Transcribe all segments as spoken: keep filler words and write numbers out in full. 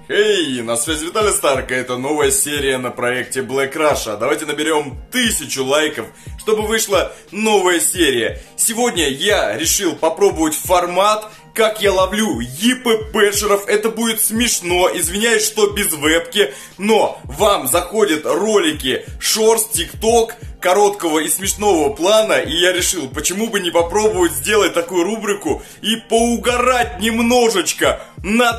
Эй, на связи Виталий Старк, это новая серия на проекте Black Russia. Давайте наберем тысячу лайков, чтобы вышла новая серия. Сегодня я решил попробовать формат, как я ловлю ЕППшеров. Это будет смешно, извиняюсь, что без вебки, но вам заходят ролики Shorts, ТикТок, короткого и смешного плана, и я решил, почему бы не попробовать сделать такую рубрику и поугарать немножечко над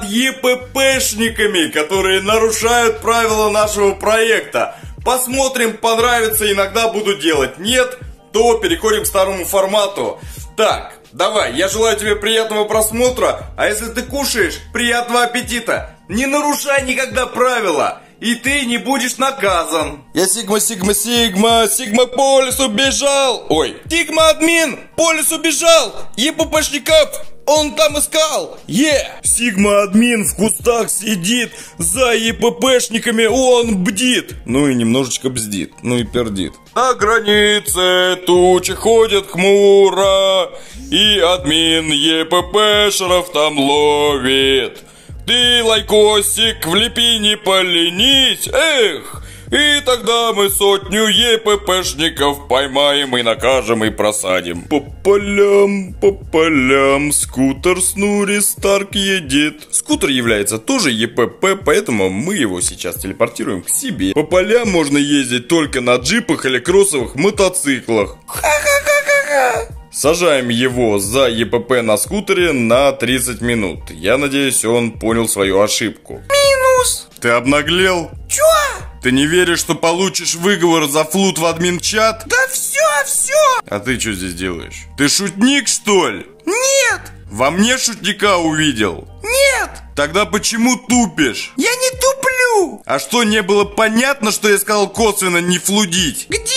ЕППшниками, которые нарушают правила нашего проекта. Посмотрим, понравится, иногда буду делать. Нет, то переходим к старому формату. Так, давай, я желаю тебе приятного просмотра, а если ты кушаешь, приятного аппетита. Не нарушай никогда правила, и ты не будешь наказан. Я Сигма, Сигма, Сигма, Сигма по лесу бежал. Ой, Сигма админ по лесу бежал. ЕППшников он там искал. Е, yeah. Сигма админ в кустах сидит, за ЕППшниками он бдит. Ну и немножечко бздит, ну и пердит. На границе тучи ходят хмуро, и админ ЕППшеров там ловит. Ты, лайкосик, влепи, не поленись, эх! И тогда мы сотню ЕППшников поймаем и накажем и просадим. По полям, по полям, скутер Снури Старк едет. Скутер является тоже ЕПП, поэтому мы его сейчас телепортируем к себе. По полям можно ездить только на джипах или кроссовых мотоциклах. Ха-ха-ха-ха-ха! Сажаем его за ЕПП на скутере на тридцать минут. Я надеюсь, он понял свою ошибку. Минус! Ты обнаглел? Чё? Ты не веришь, что получишь выговор за флут в админ-чат? Да все, все! А ты что здесь делаешь? Ты шутник, что ли? Нет! Во мне шутника увидел? Нет! Тогда почему тупишь? Я не туплю! А что, не было понятно, что я сказал косвенно не флудить? Где?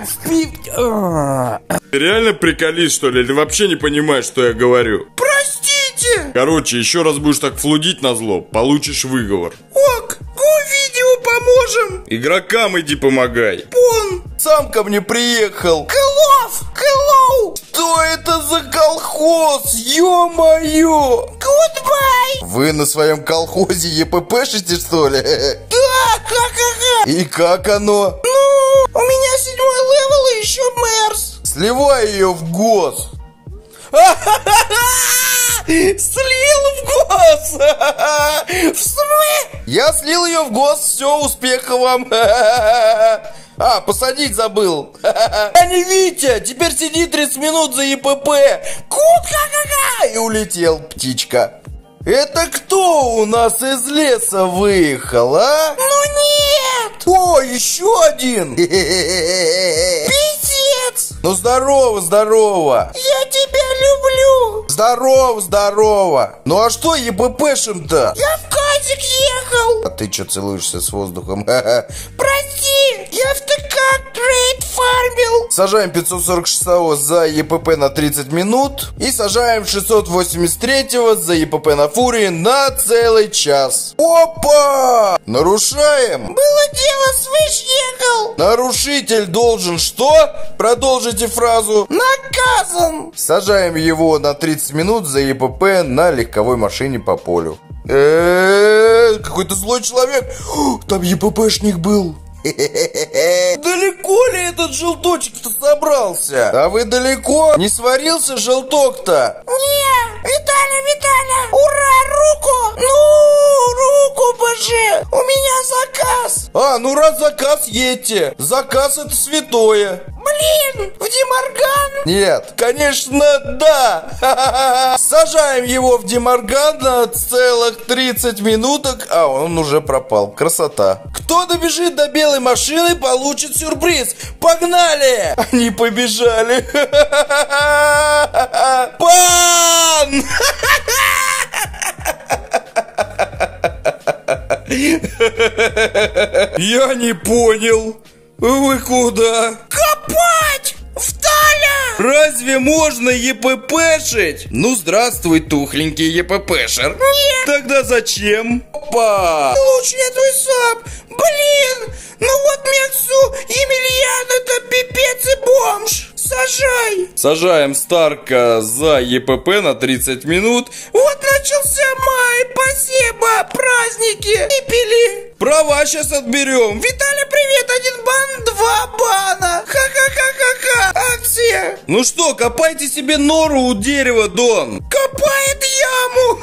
Ты реально приколист, что ли? Или вообще не понимаешь, что я говорю? Простите! Короче, еще раз будешь так флудить назло, получишь выговор. Ок, видео поможем. Игрокам иди помогай. Пон сам ко мне приехал. Hello, hello. Что это за колхоз? Ё-моё. Goodbye. Вы на своем колхозе ЕППшите, что ли? Да, ха-ха-ха. И как оно? Ну, у меня седьмой левел и еще мерс. Сливай ее в гос. Слил в гос! В смысле? Я слил ее в гос, все, успеха вам. А, посадить забыл. Я не Витя, теперь сиди тридцать минут за ЕПП. Кут-ха-ха-ха! И улетел, птичка. Это кто у нас из леса выехал, а? Ну нет! О, еще один! Пиздец! Ну здорово, здорово! Я тебя люблю! Здорово, здорово! Ну а что ЕППшим-то? Я в казик ехал! А ты что целуешься с воздухом? Прости, я в ТК трейд фармил! Сажаем пятьсот сорок шестого за ЕПП на тридцать минут. И сажаем шестьсот восемьдесят третьего за ЕПП на Фурии на целый час. Опа! Нарушаем? Было дело, свыш ехал. Нарушитель должен что? Продолжите фразу. Наказан. Сажаем его на тридцать минут за ЕПП на легковой машине по полю. Эээ, какой-то злой человек. Там ЕППшник был. Далеко ли этот желточек-то собрался? А вы далеко? Не сварился желток-то? Не, Виталя, Виталя, ура, руку! Ну, руку боже, у меня заказ. А, ну раз заказ, едьте. Заказ это святое. Блин, в Демарган? Нет, конечно, да. Сажаем его в Демарган на целых тридцать минуток, а он уже пропал. Красота. Кто добежит до белой машины, получит сюрприз. Погнали! Они побежали. Пан! Я не понял. Вы куда? Копать! Вталя! Разве можно ЕППшить? Ну, здравствуй, тухленький ЕППшер. Нет. Тогда зачем? Опа! Лучше я твой сап. Блин! Ну вот Мексу Емельян это пипец и бомж. Сажай. Сажаем Старка за ЕПП на тридцать минут. Вот начался май, спасибо, праздники. И пили. Права сейчас отберем. Виталя, привет, один бан, два бана. Ха-ха-ха-ха-ха, акция. Ну что, копайте себе нору у дерева, Дон. Копает яму.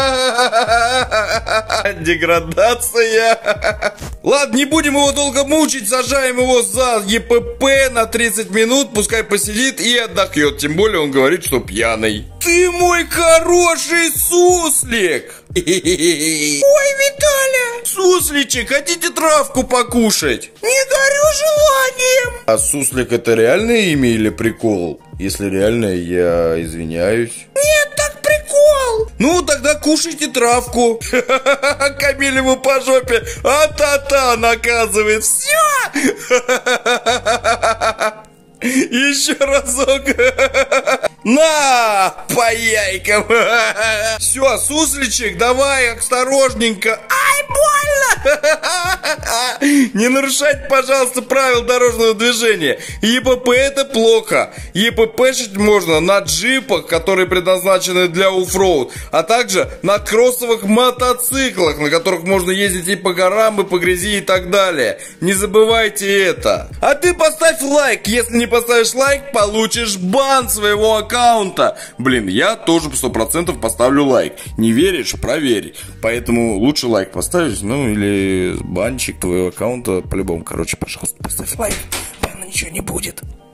Деградация. Ладно, не будем его долго мучить. Сажаем его за ЕПП на тридцать минут. Пускай посидит и отдохнет. Тем более он говорит, что пьяный. Ты мой хороший суслик. Ой, Виталя. Сусличек, хотите травку покушать? Не горю желанием. А суслик это реальное имя или прикол? Если реальное, я извиняюсь. Нет, так прикол. Ну, тогда кушайте травку. Камиль ему по жопе. А-та-та наказывает. Все. Еще разок. На, по яйкам. Все, сусличек, давай осторожненько. Ай, больно. Не нарушать, пожалуйста, правила дорожного движения. ЕПП это плохо. ЕППшить можно на джипах, которые предназначены для оффроуд, а также на кроссовых мотоциклах, на которых можно ездить и по горам, и по грязи, и так далее. Не забывайте это. А ты поставь лайк. Если не поставишь лайк, получишь бан своего аккаунта. Блин, я тоже по сто процентов поставлю лайк. Не веришь? Проверь. Поэтому лучше лайк поставить, ну или банчик твоего аккаунта по-любому. Короче, пожалуйста, поставь лайк. Бана ничего не будет.